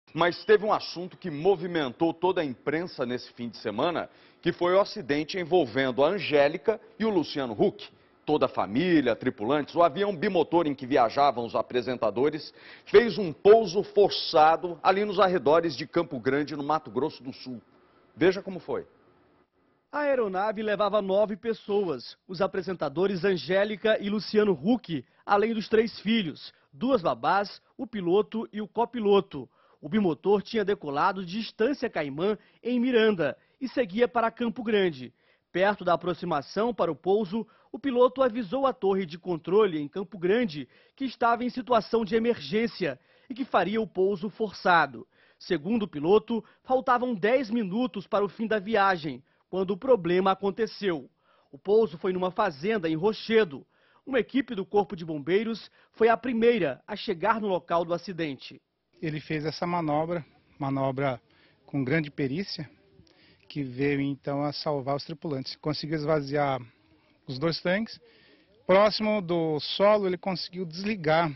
Mas teve um assunto que movimentou toda a imprensa nesse fim de semana, que foi o acidente envolvendo a Angélica e o Luciano Huck. Toda a família, tripulantes, o avião bimotor em que viajavam os apresentadores fez um pouso forçado ali nos arredores de Campo Grande, no Mato Grosso do Sul. Veja como foi. A aeronave levava 9 pessoas, os apresentadores Angélica e Luciano Huck, além dos 3 filhos, 2 babás, o piloto e o copiloto. O bimotor tinha decolado de Estância Caimã, em Miranda, e seguia para Campo Grande. Perto da aproximação para o pouso, o piloto avisou a torre de controle em Campo Grande que estava em situação de emergência e que faria o pouso forçado. Segundo o piloto, faltavam 10 minutos para o fim da viagem, quando o problema aconteceu. O pouso foi numa fazenda em Rochedo. Uma equipe do Corpo de Bombeiros foi a primeira a chegar no local do acidente. Ele fez essa manobra com grande perícia, que veio então a salvar os tripulantes. Conseguiu esvaziar os 2 tanques. Próximo do solo, ele conseguiu desligar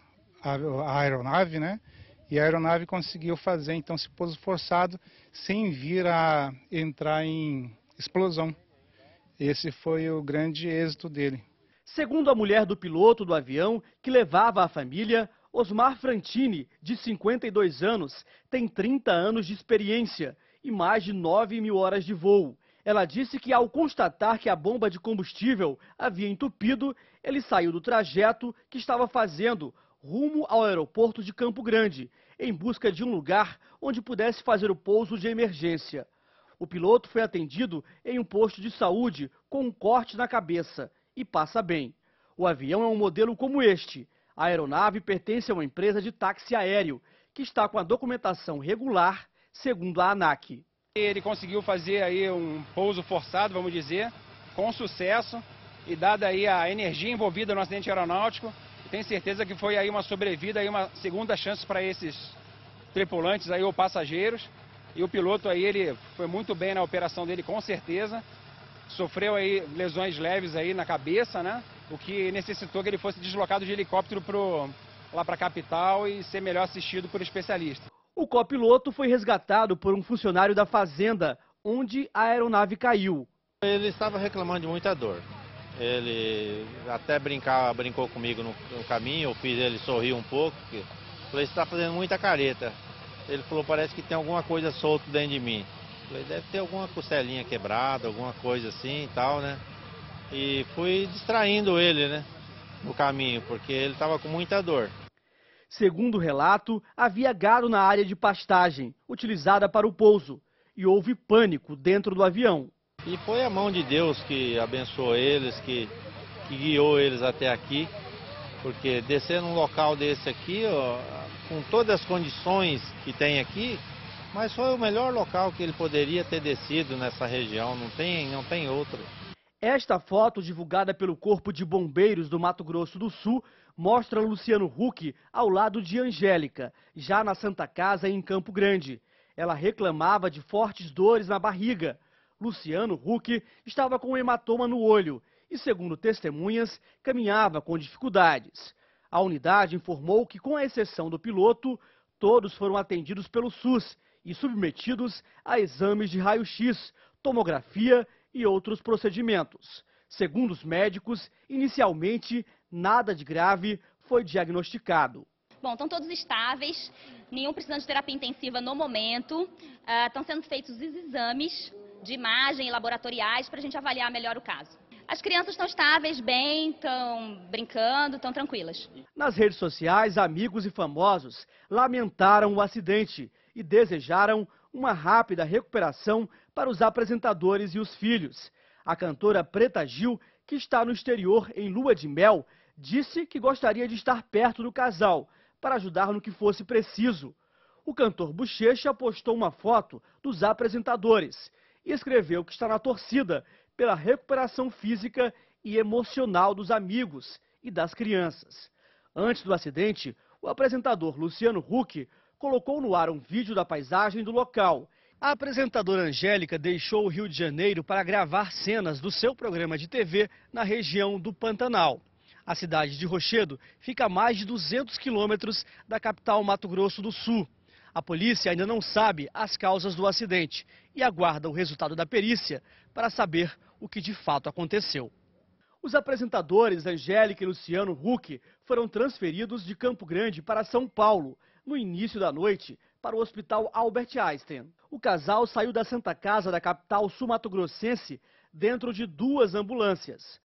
a aeronave, né? E a aeronave conseguiu fazer então esse pouso forçado sem vir a entrar em explosão. Esse foi o grande êxito dele. Segundo a mulher do piloto do avião que levava a família, Osmar Frantini, de 52 anos, tem 30 anos de experiência e mais de 9.000 horas de voo. Ela disse que ao constatar que a bomba de combustível havia entupido, ele saiu do trajeto que estava fazendo rumo ao aeroporto de Campo Grande, em busca de um lugar onde pudesse fazer o pouso de emergência. O piloto foi atendido em um posto de saúde com um corte na cabeça e passa bem. O avião é um modelo como este. A aeronave pertence a uma empresa de táxi aéreo, que está com a documentação regular, segundo a ANAC. Ele conseguiu fazer aí um pouso forçado, vamos dizer, com sucesso, e dada aí a energia envolvida no acidente aeronáutico, tenho certeza que foi aí uma sobrevida, aí uma segunda chance para esses tripulantes aí, ou passageiros. E o piloto aí, ele foi muito bem na operação dele, com certeza. Sofreu aí lesões leves aí na cabeça, né? O que necessitou que ele fosse deslocado de helicóptero lá para a capital e ser melhor assistido por especialistas. O copiloto foi resgatado por um funcionário da fazenda, onde a aeronave caiu. Ele estava reclamando de muita dor. Ele até brincou comigo no caminho, eu fiz ele sorrir um pouco. Falei, você está fazendo muita careta. Ele falou, parece que tem alguma coisa solta dentro de mim. Falei, deve ter alguma costelinha quebrada, alguma coisa assim e tal, né? E fui distraindo ele, né, no caminho, porque ele estava com muita dor. Segundo o relato, havia gado na área de pastagem, utilizada para o pouso, e houve pânico dentro do avião. E foi a mão de Deus que abençoou eles, que guiou eles até aqui, porque descer num local desse aqui, ó, com todas as condições que tem aqui, mas foi o melhor local que ele poderia ter descido nessa região, não tem outro. Esta foto, divulgada pelo Corpo de Bombeiros do Mato Grosso do Sul, mostra Luciano Huck ao lado de Angélica, já na Santa Casa em Campo Grande. Ela reclamava de fortes dores na barriga. Luciano Huck estava com um hematoma no olho e, segundo testemunhas, caminhava com dificuldades. A unidade informou que, com a exceção do piloto, todos foram atendidos pelo SUS e submetidos a exames de raio-x, tomografia e outros procedimentos. Segundo os médicos, inicialmente, nada de grave foi diagnosticado. Bom, estão todos estáveis, nenhum precisando de terapia intensiva no momento. Estão sendo feitos os exames de imagem e laboratoriais para a gente avaliar melhor o caso. As crianças estão estáveis, bem, estão brincando, estão tranquilas. Nas redes sociais, amigos e famosos lamentaram o acidente e desejaram uma rápida recuperação para os apresentadores e os filhos. A cantora Preta Gil, que está no exterior em lua de mel, disse que gostaria de estar perto do casal para ajudar no que fosse preciso. O cantor Bochecha postou uma foto dos apresentadores e escreveu que está na torcida pela recuperação física e emocional dos amigos e das crianças. Antes do acidente, o apresentador Luciano Huck colocou no ar um vídeo da paisagem do local. A apresentadora Angélica deixou o Rio de Janeiro para gravar cenas do seu programa de TV na região do Pantanal. A cidade de Rochedo fica a mais de 200 quilômetros da capital Mato Grosso do Sul. A polícia ainda não sabe as causas do acidente e aguarda o resultado da perícia para saber o que de fato aconteceu. Os apresentadores Angélica e Luciano Huck foram transferidos de Campo Grande para São Paulo, no início da noite, para o Hospital Albert Einstein. O casal saiu da Santa Casa da capital sul-mato-grossense dentro de 2 ambulâncias.